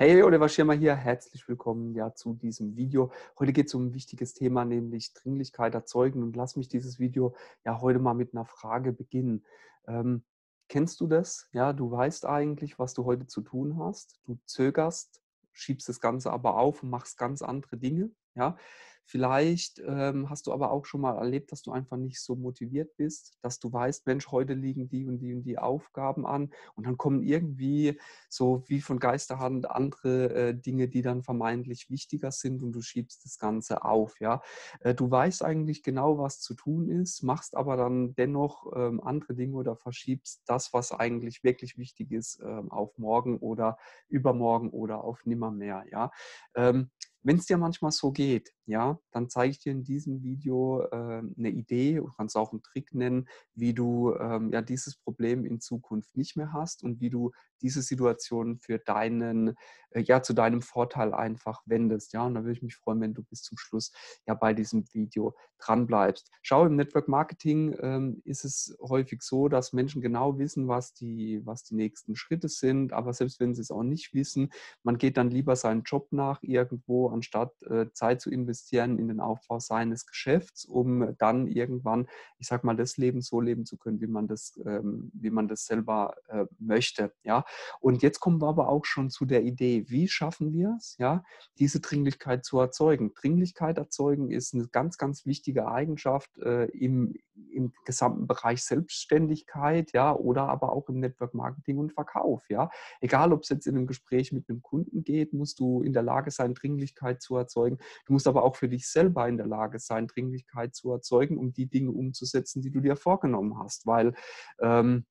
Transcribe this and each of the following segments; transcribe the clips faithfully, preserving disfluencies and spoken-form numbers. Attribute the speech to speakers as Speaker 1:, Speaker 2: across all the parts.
Speaker 1: Hey, Oliver Schirmer hier. Herzlich willkommen ja zu diesem Video. Heute geht es um ein wichtiges Thema, nämlich Dringlichkeit erzeugen. Und lass mich dieses Video ja heute mal mit einer Frage beginnen. Ähm, kennst du das? Ja, du weißt eigentlich, was du heute zu tun hast. Du zögerst, schiebst das Ganze aber auf und machst ganz andere Dinge. Ja, vielleicht ähm, hast du aber auch schon mal erlebt, dass du einfach nicht so motiviert bist, dass du weißt, Mensch, heute liegen die und die und die Aufgaben an und dann kommen irgendwie so wie von Geisterhand andere äh, Dinge, die dann vermeintlich wichtiger sind und du schiebst das Ganze auf. Ja? Äh, du weißt eigentlich genau, was zu tun ist, machst aber dann dennoch ähm, andere Dinge oder verschiebst das, was eigentlich wirklich wichtig ist, ähm, auf morgen oder übermorgen oder auf nimmermehr. Ja? Ähm, Wenn es dir manchmal so geht, ja, dann zeige ich dir in diesem Video äh, eine Idee, du kannst auch einen Trick nennen, wie du ähm, ja, dieses Problem in Zukunft nicht mehr hast und wie du diese Situation für deinen, äh, ja, zu deinem Vorteil einfach wendest. Ja, und da würde ich mich freuen, wenn du bis zum Schluss ja bei diesem Video dran bleibst. Schau, im Network Marketing ähm, ist es häufig so, dass Menschen genau wissen, was die, was die nächsten Schritte sind, aber selbst wenn sie es auch nicht wissen, man geht dann lieber seinen Job nach irgendwo, anstatt äh, Zeit zu investieren in den Aufbau seines Geschäfts, um dann irgendwann, ich sag mal, das Leben so leben zu können, wie man das, ähm, wie man das selber äh, möchte. Ja? Und jetzt kommen wir aber auch schon zu der Idee, wie schaffen wir es, ja, diese Dringlichkeit zu erzeugen. Dringlichkeit erzeugen ist eine ganz, ganz wichtige Eigenschaft äh, im, im gesamten Bereich Selbstständigkeit, ja, oder aber auch im Network Marketing und Verkauf. Ja. Egal, ob es jetzt in einem Gespräch mit einem Kunden geht, musst du in der Lage sein, Dringlichkeit zu erzeugen. Du musst aber auch für dich selber in der Lage sein, Dringlichkeit zu erzeugen, um die Dinge umzusetzen, die du dir vorgenommen hast. Weil ähm,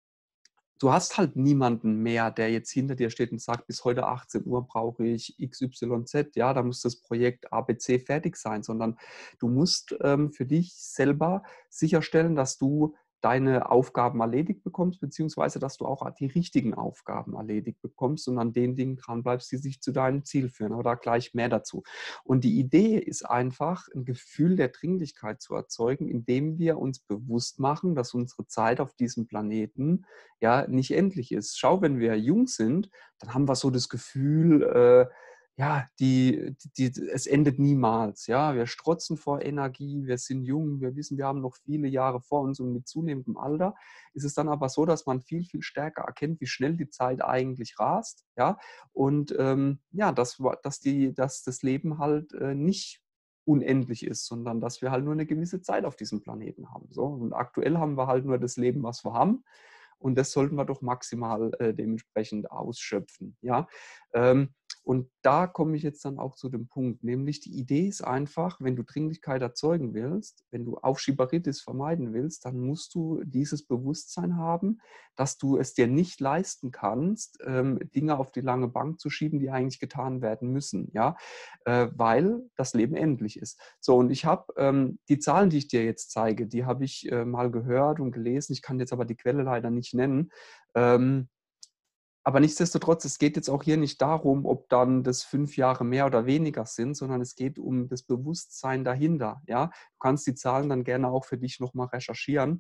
Speaker 1: du hast halt niemanden mehr, der jetzt hinter dir steht und sagt, bis heute achtzehn Uhr brauche ich X Y Z, ja, da muss das Projekt A B C fertig sein, sondern du musst ähm, für dich selber sicherstellen, dass du deine Aufgaben erledigt bekommst, beziehungsweise dass du auch die richtigen Aufgaben erledigt bekommst und an den Dingen dranbleibst, die sich zu deinem Ziel führen. Aber da gleich mehr dazu. Und die Idee ist einfach, ein Gefühl der Dringlichkeit zu erzeugen, indem wir uns bewusst machen, dass unsere Zeit auf diesem Planeten ja nicht endlich ist. Schau, wenn wir jung sind, dann haben wir so das Gefühl, äh, ja, die, die, die, es endet niemals. Ja, wir strotzen vor Energie, wir sind jung, wir wissen, wir haben noch viele Jahre vor uns und mit zunehmendem Alter ist es dann aber so, dass man viel, viel stärker erkennt, wie schnell die Zeit eigentlich rast. Ja, und ähm, ja, dass, dass, die, dass das Leben halt äh, nicht unendlich ist, sondern dass wir halt nur eine gewisse Zeit auf diesem Planeten haben. So. Und aktuell haben wir halt nur das Leben, was wir haben. Und das sollten wir doch maximal äh, dementsprechend ausschöpfen. Ja? Ähm, und da komme ich jetzt dann auch zu dem Punkt, nämlich die Idee ist einfach, wenn du Dringlichkeit erzeugen willst, wenn du Aufschieberitis vermeiden willst, dann musst du dieses Bewusstsein haben, dass du es dir nicht leisten kannst, ähm, Dinge auf die lange Bank zu schieben, die eigentlich getan werden müssen, ja, äh, weil das Leben endlich ist. So, und ich habe ähm, die Zahlen, die ich dir jetzt zeige, die habe ich äh, mal gehört und gelesen. Ich kann jetzt aber die Quelle leider nicht nennen. Ähm, aber nichtsdestotrotz, es geht jetzt auch hier nicht darum, ob dann das fünf Jahre mehr oder weniger sind, sondern es geht um das Bewusstsein dahinter. Ja? Du kannst die Zahlen dann gerne auch für dich nochmal recherchieren.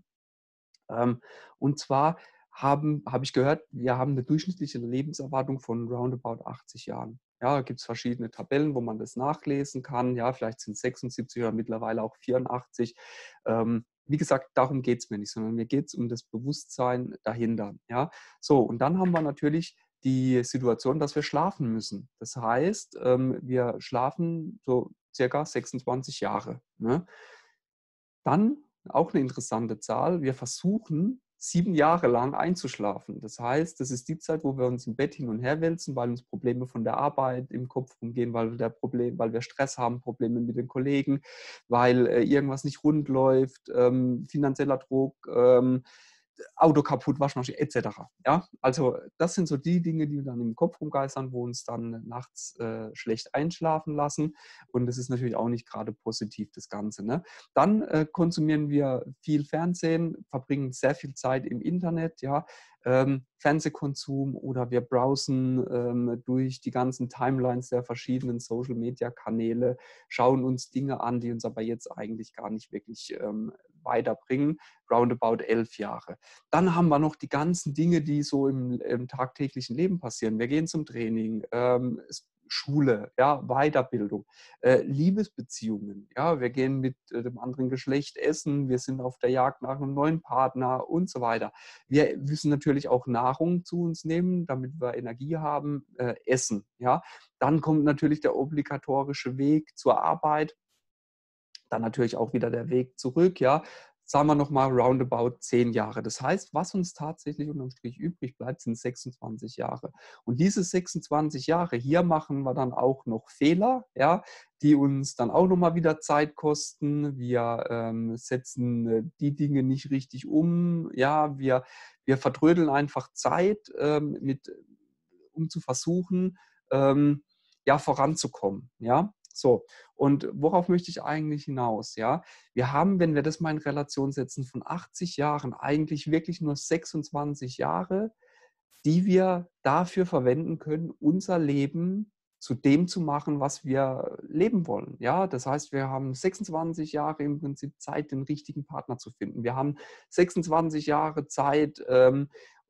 Speaker 1: Ähm, und zwar haben, habe ich gehört, wir haben eine durchschnittliche Lebenserwartung von roundabout achtzig Jahren. Ja, da gibt es verschiedene Tabellen, wo man das nachlesen kann. Ja, vielleicht sind es sechsundsiebzig oder mittlerweile auch vierundachtzig. Ähm, wie gesagt, darum geht es mir nicht, sondern mir geht es um das Bewusstsein dahinter. Ja, so, und dann haben wir natürlich die Situation, dass wir schlafen müssen. Das heißt, ähm, wir schlafen so circa sechsundzwanzig Jahre. Ne? Dann auch eine interessante Zahl, wir versuchen sieben Jahre lang einzuschlafen. Das heißt, das ist die Zeit, wo wir uns im Bett hin und her wälzen, weil uns Probleme von der Arbeit im Kopf rumgehen, weil, der Problem, weil wir Stress haben, Probleme mit den Kollegen, weil äh, irgendwas nicht rund läuft, ähm, finanzieller Druck, ähm, Auto kaputt, Waschmaschine et cetera. Ja, also das sind so die Dinge, die dann im Kopf rumgeistern, wo uns dann nachts äh, schlecht einschlafen lassen. Und das ist natürlich auch nicht gerade positiv, das Ganze. Ne? Dann äh, konsumieren wir viel Fernsehen, verbringen sehr viel Zeit im Internet. Ja, ähm, Fernsehkonsum oder wir browsen ähm, durch die ganzen Timelines der verschiedenen Social-Media-Kanäle, schauen uns Dinge an, die uns aber jetzt eigentlich gar nicht wirklich ähm, weiterbringen. Roundabout elf Jahre. Dann haben wir noch die ganzen Dinge, die so im, im tagtäglichen Leben passieren. Wir gehen zum Training, ähm, Schule, ja, Weiterbildung, äh, Liebesbeziehungen. Ja, wir gehen mit äh, dem anderen Geschlecht essen, wir sind auf der Jagd nach einem neuen Partner und so weiter. Wir müssen natürlich auch Nahrung zu uns nehmen, damit wir Energie haben, äh, essen. Ja, dann kommt natürlich der obligatorische Weg zur Arbeit. Dann natürlich auch wieder der Weg zurück, ja. Sagen wir nochmal roundabout zehn Jahre. Das heißt, was uns tatsächlich unterm Strich übrig bleibt, sind sechsundzwanzig Jahre. Und diese sechsundzwanzig Jahre, hier machen wir dann auch noch Fehler, ja, die uns dann auch nochmal wieder Zeit kosten. Wir ähm, setzen äh, die Dinge nicht richtig um, ja, wir, wir vertrödeln einfach Zeit, ähm, mit, um zu versuchen, ähm, ja, voranzukommen, ja. So, und worauf möchte ich eigentlich hinaus? Ja, wir haben, wenn wir das mal in Relation setzen, von achtzig Jahren eigentlich wirklich nur sechsundzwanzig Jahre, die wir dafür verwenden können, unser Leben zu dem zu machen, was wir leben wollen. Ja, das heißt, wir haben sechsundzwanzig Jahre im Prinzip Zeit, den richtigen Partner zu finden. Wir haben sechsundzwanzig Jahre Zeit, ähm,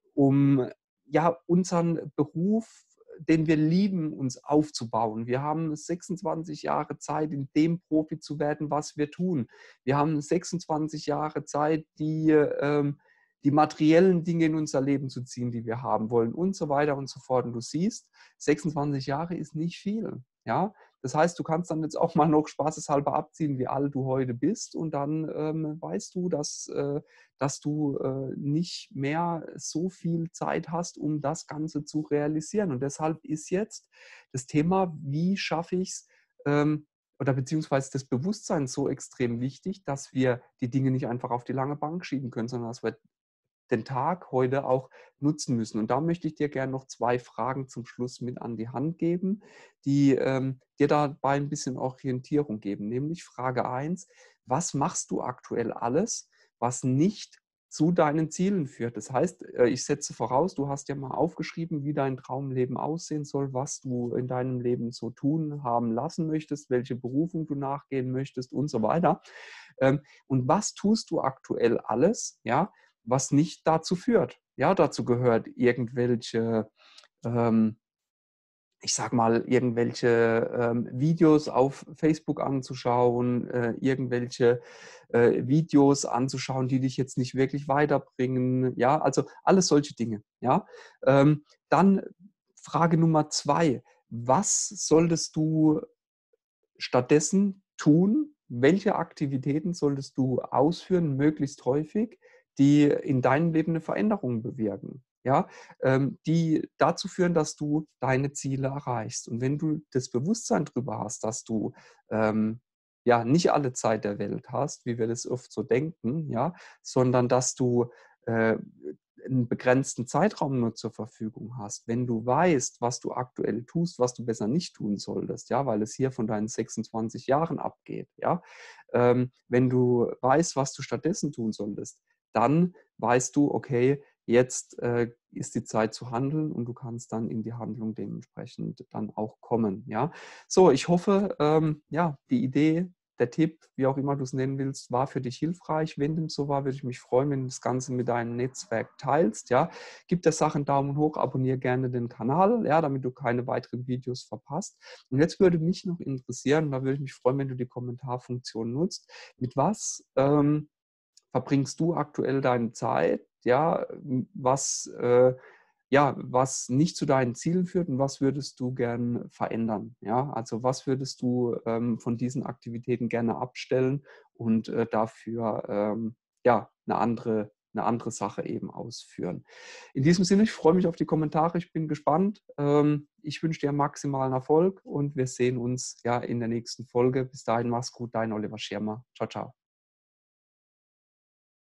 Speaker 1: um ja, unseren Beruf, den wir lieben, uns aufzubauen. Wir haben sechsundzwanzig Jahre Zeit, in dem Profi zu werden, was wir tun. Wir haben sechsundzwanzig Jahre Zeit, die, ähm, die materiellen Dinge in unser Leben zu ziehen, die wir haben wollen und so weiter und so fort. Und du siehst, sechsundzwanzig Jahre ist nicht viel. Ja? Das heißt, du kannst dann jetzt auch mal noch spaßeshalber abziehen, wie alt du heute bist und dann ähm, weißt du, dass, äh, dass du äh, nicht mehr so viel Zeit hast, um das Ganze zu realisieren. Und deshalb ist jetzt das Thema, wie schaffe ich es, ähm, oder beziehungsweise das Bewusstsein so extrem wichtig, dass wir die Dinge nicht einfach auf die lange Bank schieben können, sondern dass wir den Tag heute auch nutzen müssen. Und da möchte ich dir gerne noch zwei Fragen zum Schluss mit an die Hand geben, die ähm, dir dabei ein bisschen Orientierung geben. Nämlich Frage eins: Was machst du aktuell alles, was nicht zu deinen Zielen führt? Das heißt, äh, ich setze voraus, du hast ja mal aufgeschrieben, wie dein Traumleben aussehen soll, was du in deinem Leben so tun haben lassen möchtest, welche Berufung du nachgehen möchtest und so weiter. Ähm, und was tust du aktuell alles, ja, was nicht dazu führt? Ja, dazu gehört irgendwelche, ähm, ich sag mal, irgendwelche ähm, Videos auf Facebook anzuschauen, äh, irgendwelche äh, Videos anzuschauen, die dich jetzt nicht wirklich weiterbringen. Ja, also alles solche Dinge. Ja, ähm, dann Frage Nummer zwei: Was solltest du stattdessen tun? Welche Aktivitäten solltest du ausführen, möglichst häufig, die in deinem Leben eine Veränderung bewirken? Ja, ähm, die dazu führen, dass du deine Ziele erreichst. Und wenn du das Bewusstsein darüber hast, dass du ähm, ja nicht alle Zeit der Welt hast, wie wir das oft so denken, ja, sondern dass du äh, einen begrenzten Zeitraum nur zur Verfügung hast, wenn du weißt, was du aktuell tust, was du besser nicht tun solltest, ja, weil es hier von deinen sechsundzwanzig Jahren abgeht, ja, ähm, wenn du weißt, was du stattdessen tun solltest, dann weißt du, okay, jetzt äh, ist die Zeit zu handeln und du kannst dann in die Handlung dementsprechend dann auch kommen, ja. So, ich hoffe, ähm, ja, die Idee, der Tipp, wie auch immer du es nennen willst, war für dich hilfreich. Wenn dem so war, würde ich mich freuen, wenn du das Ganze mit deinem Netzwerk teilst. Ja. Gib der Sache einen Daumen hoch, abonniere gerne den Kanal, ja, damit du keine weiteren Videos verpasst. Und jetzt würde mich noch interessieren, da würde ich mich freuen, wenn du die Kommentarfunktion nutzt. Mit was ähm, verbringst du aktuell deine Zeit? Ja, was äh, ja, was nicht zu deinen Zielen führt und was würdest du gern verändern? Ja, also was würdest du ähm, von diesen Aktivitäten gerne abstellen und äh, dafür ähm, ja, eine andere, eine andere Sache eben ausführen? In diesem Sinne, ich freue mich auf die Kommentare, ich bin gespannt. Ähm, ich wünsche dir maximalen Erfolg und wir sehen uns ja in der nächsten Folge. Bis dahin, mach's gut, dein Oliver Schirmer. Ciao, ciao.